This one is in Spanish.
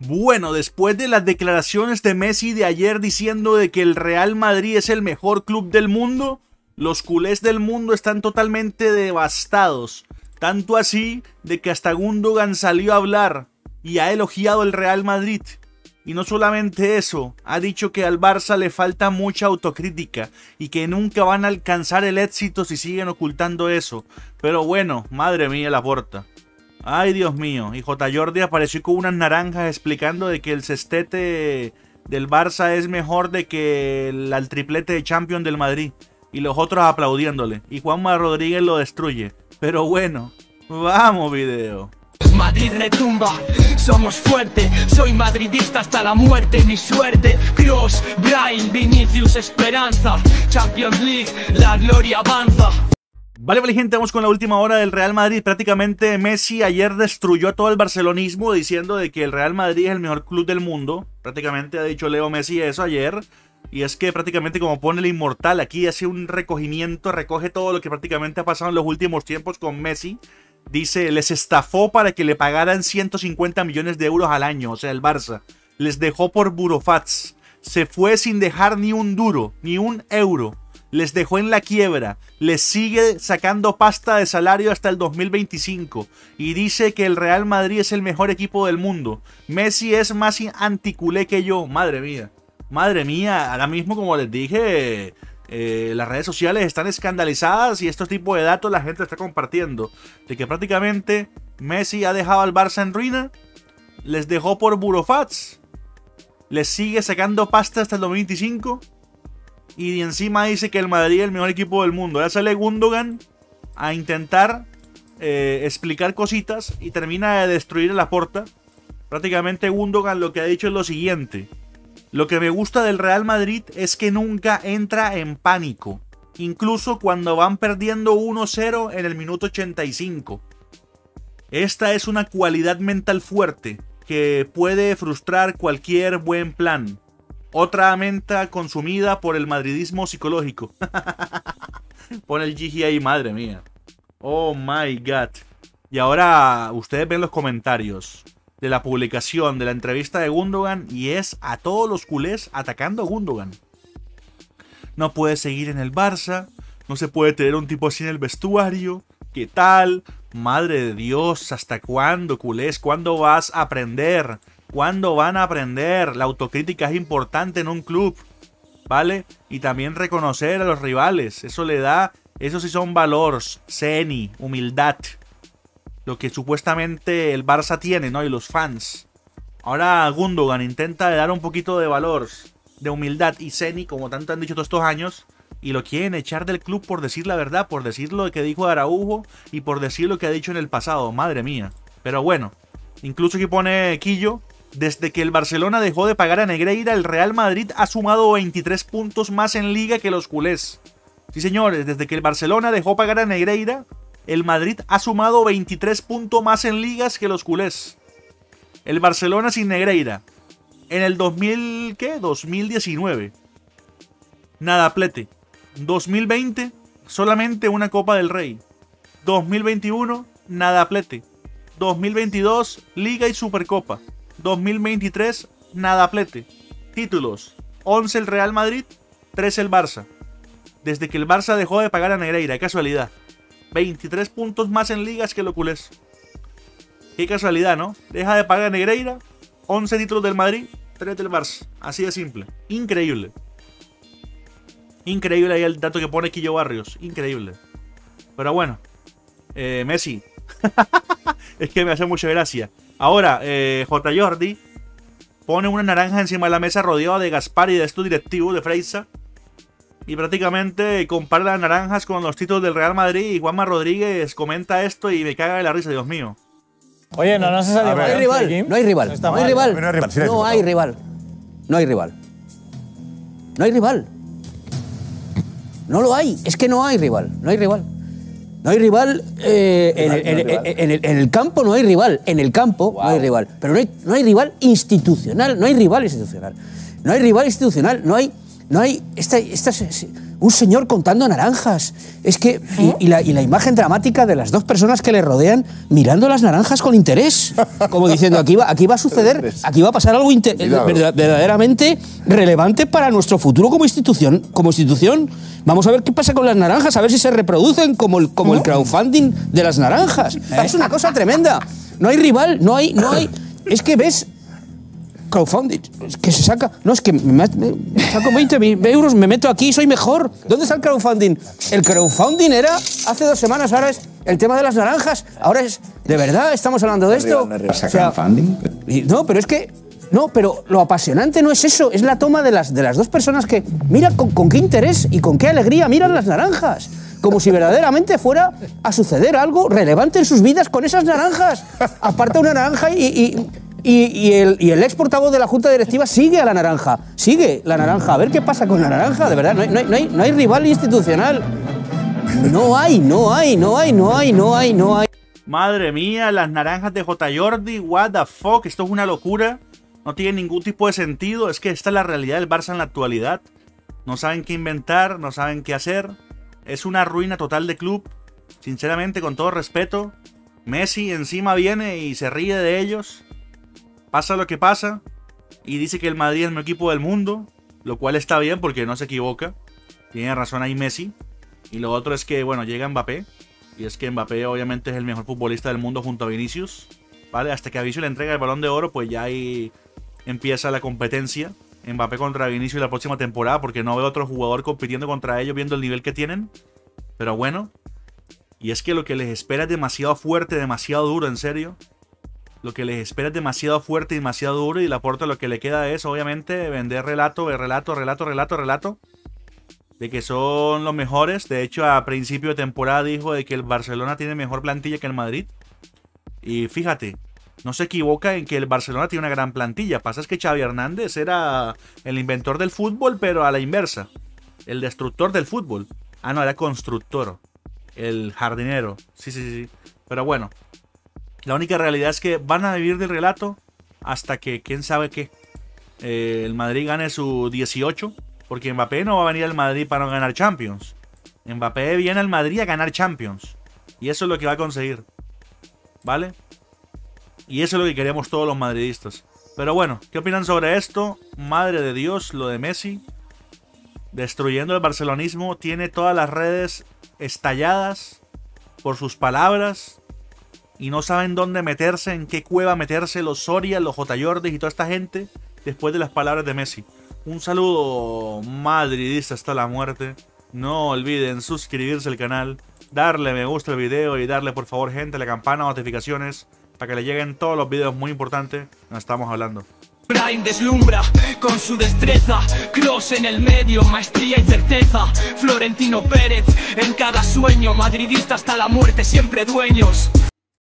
Bueno, después de las declaraciones de Messi de ayer diciendo de que el Real Madrid es el mejor club del mundo, los culés del mundo están totalmente devastados. Tanto así de que hasta Gundogan salió a hablar y ha elogiado el Real Madrid. Y no solamente eso, ha dicho que al Barça le falta mucha autocrítica y que nunca van a alcanzar el éxito si siguen ocultando eso. Pero bueno, madre mía la Porta. Ay, Dios mío. Y J. Jordi apareció con unas naranjas explicando de que el cestete del Barça es mejor de que el triplete de Champions del Madrid. Y los otros aplaudiéndole. Y Juanma Rodríguez lo destruye. Pero bueno, vamos video. Madrid retumba, somos fuerte, soy madridista hasta la muerte, mi suerte. Kroos, Brian, Vinicius, Esperanza, Champions League, la gloria avanza. Vale, gente, vamos con la última hora del Real Madrid. Prácticamente Messi ayer destruyó a todo el barcelonismo diciendo de que el Real Madrid es el mejor club del mundo. Prácticamente ha dicho Leo Messi eso ayer. Y es que prácticamente, como pone el inmortal, aquí hace un recogimiento, recoge todo lo que prácticamente ha pasado en los últimos tiempos con Messi. Dice, les estafó para que le pagaran 150 millones de euros al año, o sea, el Barça. Les dejó por burofats. Se fue sin dejar ni un duro, ni un euro. Les dejó en la quiebra. Les sigue sacando pasta de salario hasta el 2025. Y dice que el Real Madrid es el mejor equipo del mundo. Messi es más anticulé que yo. Madre mía. Madre mía. Ahora mismo, como les dije, las redes sociales están escandalizadas y estos tipos de datos la gente está compartiendo. De que prácticamente Messi ha dejado al Barça en ruina. Les dejó por burofats. Les sigue sacando pasta hasta el 2025. Y encima dice que el Madrid es el mejor equipo del mundo. Ya sale Gundogan a intentar explicar cositas y termina de destruir a Laporta. Prácticamente Gundogan lo que ha dicho es lo siguiente. Lo que me gusta del Real Madrid es que nunca entra en pánico. Incluso cuando van perdiendo 1-0 en el minuto 85. Esta es una cualidad mental fuerte que puede frustrar cualquier buen plan. Otra menta consumida por el madridismo psicológico. Pone el Gigi ahí, madre mía. Oh my god. Y ahora ustedes ven los comentarios de la publicación de la entrevista de Gundogan y es a todos los culés atacando a Gundogan. No puede seguir en el Barça. No se puede tener un tipo así en el vestuario. ¿Qué tal? Madre de Dios, ¿hasta cuándo, culés? ¿Cuándo vas a aprender? ¿Cuándo van a aprender? La autocrítica es importante en un club, ¿vale? Y también reconocer a los rivales. Eso le da, eso sí son valores, seni, humildad. Lo que supuestamente el Barça tiene, ¿no? Y los fans. Ahora Gundogan intenta dar un poquito de valor, de humildad y seni, como tanto han dicho todos estos años. Y lo quieren echar del club por decir la verdad, por decir lo que dijo Araujo y por decir lo que ha dicho en el pasado. Madre mía. Pero bueno, incluso aquí pone Quillo. Desde que el Barcelona dejó de pagar a Negreira, el Real Madrid ha sumado 23 puntos más en Liga que los culés. Sí, señores, desde que el Barcelona dejó pagar a Negreira, el Madrid ha sumado 23 puntos más en Ligas que los culés. El Barcelona sin Negreira. En el 2019. Nada plete. 2020, solamente una Copa del Rey. 2021, nada plete. 2022, Liga y Supercopa. 2023, nada plete. Títulos, 11 el Real Madrid, 13 el Barça. Desde que el Barça dejó de pagar a Negreira, casualidad. 23 puntos más en ligas que los culés. Qué casualidad, ¿no? Deja de pagar a Negreira, 11 títulos del Madrid, 3 del Barça. Así de simple. Increíble. Increíble ahí el dato que pone Quillo Barrios. Increíble. Pero bueno, Messi. Es que me hace mucha gracia. Ahora, J. Jordi pone una naranja encima de la mesa rodeada de Gaspar y de estos directivos de Freisa. Y prácticamente compara las naranjas con los títulos del Real Madrid. Y Juanma Rodríguez comenta esto y me caga de la risa, Dios mío. Oye, no se sale. No hay rival, no hay rival. No hay rival. No hay rival. No hay rival. No hay rival. No lo hay. Es que no hay rival. No hay rival. No hay rival, en el campo no hay rival, en el campo no hay rival, pero no hay rival institucional, no hay rival institucional, no hay rival institucional, no hay No hay un señor contando naranjas. Es que y la imagen dramática de las dos personas que le rodean mirando las naranjas con interés, como diciendo aquí va a suceder, aquí va a pasar algo verdaderamente relevante para nuestro futuro como institución. Vamos a ver qué pasa con las naranjas, a ver si se reproducen como el crowdfunding de las naranjas. Es una cosa tremenda. No hay rival, no hay. Es que ves crowdfunding, es que se saca. No, es que me saco 20 euros, me meto aquí, soy mejor. ¿Dónde está el crowdfunding? El crowdfunding era hace 2 semanas, ahora es el tema de las naranjas. Ahora es, ¿de verdad estamos hablando de esto? O sea, no, pero es que. No, pero lo apasionante no es eso, es la toma de las dos personas que. Mira con qué interés y con qué alegría miran las naranjas. Como si verdaderamente fuera a suceder algo relevante en sus vidas con esas naranjas. Aparta una naranja y el ex portavoz de la Junta Directiva sigue a la naranja. Sigue la naranja. A ver qué pasa con la naranja, de verdad. No hay rival institucional. No hay. Madre mía, las naranjas de J. Jordi, what the fuck, esto es una locura. No tiene ningún tipo de sentido. Es que esta es la realidad del Barça en la actualidad. No saben qué inventar, no saben qué hacer. Es una ruina total de club. Sinceramente, con todo respeto, Messi encima viene y se ríe de ellos. Pasa lo que pasa y dice que el Madrid es el mejor equipo del mundo, lo cual está bien porque no se equivoca. Tiene razón ahí Messi. Y lo otro es que, bueno, llega Mbappé. Y es que Mbappé obviamente es el mejor futbolista del mundo junto a Vinicius. ¿Vale? Hasta que a Vinicius le entrega el Balón de Oro, pues ya ahí empieza la competencia. Mbappé contra Vinicius la próxima temporada, porque no veo otro jugador compitiendo contra ellos viendo el nivel que tienen. Pero bueno. Y es que lo que les espera es demasiado fuerte, demasiado duro, en serio. Lo que les espera es demasiado fuerte y demasiado duro. Y Laporta lo que le queda es, obviamente, vender relato. De que son los mejores. De hecho, a principio de temporada dijo de que el Barcelona tiene mejor plantilla que el Madrid. Y fíjate, no se equivoca en que el Barcelona tiene una gran plantilla. Pasa es que Xavi Hernández era el inventor del fútbol, pero a la inversa. El destructor del fútbol. Ah, no, era constructor. El jardinero. Sí. Pero bueno. La única realidad es que van a vivir del relato hasta que, quién sabe qué, el Madrid gane su 18. Porque Mbappé no va a venir al Madrid para no ganar Champions. Mbappé viene al Madrid a ganar Champions. Y eso es lo que va a conseguir. ¿Vale? Y eso es lo que queremos todos los madridistas. Pero bueno, ¿qué opinan sobre esto? Madre de Dios, lo de Messi. Destruyendo el barcelonismo. Tiene todas las redes estalladas por sus palabras. Y no saben dónde meterse, en qué cueva meterse los Soria, los J. Jordi y toda esta gente después de las palabras de Messi. Un saludo madridista hasta la muerte. No olviden suscribirse al canal, darle me gusta al video y darle por favor gente la campana de notificaciones para que le lleguen todos los videos muy importantes que nos estamos hablando. Brian deslumbra con su destreza, Kroos en el medio, maestría y certeza, Florentino Pérez en cada sueño, madridista hasta la muerte, siempre dueños.